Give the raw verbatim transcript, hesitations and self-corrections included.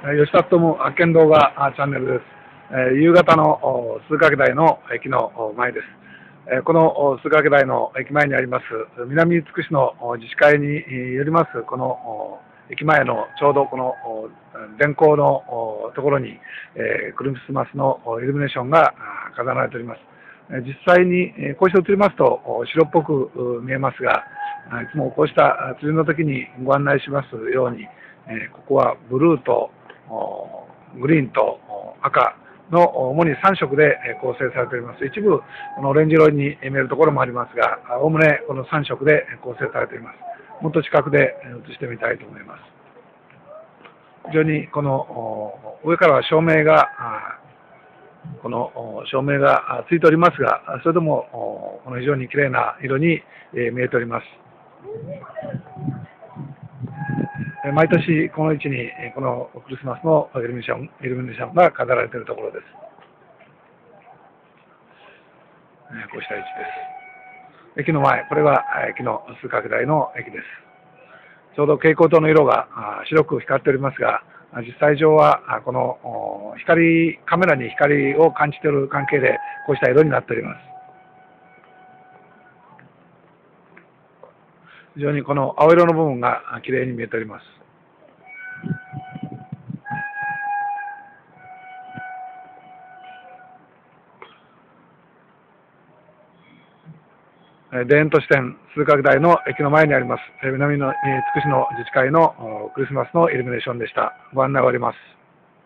吉田勉発見動画チャンネルです。えー、夕方の鈴掛台の駅の前です。えー、この鈴掛台の駅前にあります南厳島市の自治会によりますこの駅前のちょうどこの電光のところに、えー、クリスマスのイルミネーションが飾られております。実際にこうして映りますと白っぽく見えますが、いつもこうした釣りの時にご案内しますように、ここはブルーとグリーンと赤の主にさん色で構成されております。一部このオレンジ色に見えるところもありますが、おおむねこのさん色で構成されております。もっと近くで映してみたいと思います。非常にこの上からは照明がこの照明がついておりますが、それでもこの非常に綺麗な色に見えております。毎年この位置にこのクリスマスのイルミネーション、イルミネーションが飾られているところです。こうした位置です。駅の前、これが駅の鈴掛台の駅です。ちょうど蛍光灯の色が白く光っておりますが、実際上はこの光、カメラに光を感じている関係でこうした色になっております。非常にこの青色の部分がきれいに見えております。田園都市店鈴掛台の駅の前にあります南のつくしの自治会のクリスマスのイルミネーションでした。ご案内終わります。